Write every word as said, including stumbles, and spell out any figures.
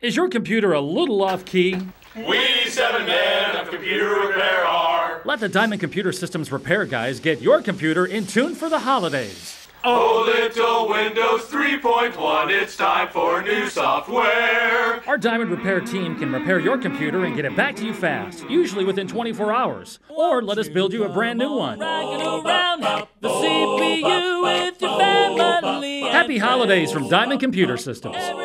Is your computer a little off-key? We seven men of computer repair are. Let the Dymin Computer Systems repair guys get your computer in tune for the holidays. Oh, little Windows three point one, it's time for new software. Our Dymin repair team can repair your computer and get it back to you fast, usually within twenty-four hours. Or let us build you a brand new one. Around the C P U with your family. Happy holidays from Dymin Computer Systems.